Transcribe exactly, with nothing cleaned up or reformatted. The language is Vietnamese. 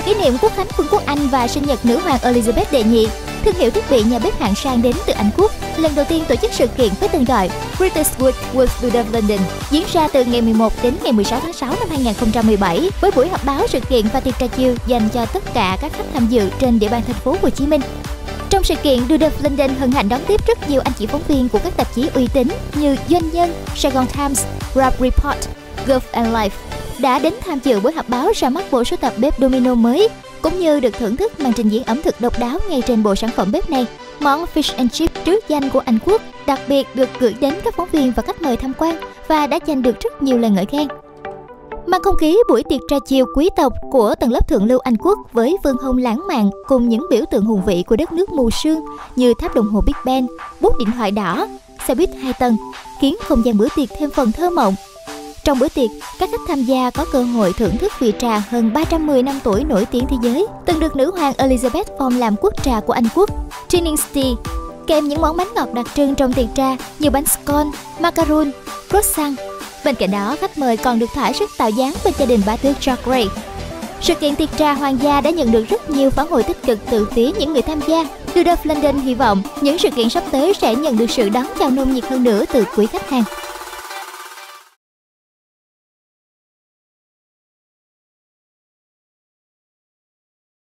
Nhân kỷ niệm Quốc khánh Vương quốc Anh và sinh nhật nữ hoàng Elizabeth đệ nhị, thương hiệu thiết bị nhà bếp hạng sang đến từ Anh Quốc lần đầu tiên tổ chức sự kiện với tên gọi British Wood with Rudolph London, diễn ra từ ngày mười một đến ngày mười sáu tháng sáu năm hai nghìn không trăm mười bảy, với buổi họp báo sự kiện và tiệc trà chiều dành cho tất cả các khách tham dự trên địa bàn thành phố Hồ Chí Minh. Trong sự kiện, Rudolph London hân hạnh đón tiếp rất nhiều anh chị phóng viên của các tạp chí uy tín như Doanh nhân, Saigon Times, Grab Report, Golf and Life đã đến tham dự buổi họp báo ra mắt bộ sưu tập bếp Domino mới, cũng như được thưởng thức màn trình diễn ẩm thực độc đáo ngay trên bộ sản phẩm bếp này. Món Fish and Chips trứ danh của Anh Quốc đặc biệt được gửi đến các phóng viên và khách mời tham quan và đã giành được rất nhiều lời ngợi khen. Mang không khí buổi tiệc trà chiều quý tộc của tầng lớp thượng lưu Anh Quốc với vườn hông lãng mạn cùng những biểu tượng hùng vĩ của đất nước mù sương như tháp đồng hồ Big Ben, bút điện thoại đỏ, xe buýt hai tầng, khiến không gian bữa tiệc thêm phần thơ mộng. Trong bữa tiệc, các khách tham gia có cơ hội thưởng thức vị trà hơn ba trăm mười năm tuổi nổi tiếng thế giới, từng được nữ hoàng Elizabeth phong làm quốc trà của Anh Quốc, Twinings Tea, kèm những món bánh ngọt đặc trưng trong tiệc trà như bánh scone, macaron, croissant. Bên cạnh đó, khách mời còn được thỏa sức tạo dáng bên gia đình bá tước George Grey. Sự kiện tiệc trà hoàng gia đã nhận được rất nhiều phản hồi tích cực từ phía những người tham gia. Rudolph London hy vọng những sự kiện sắp tới sẽ nhận được sự đón chào nồng nhiệt hơn nữa từ quý khách hàng.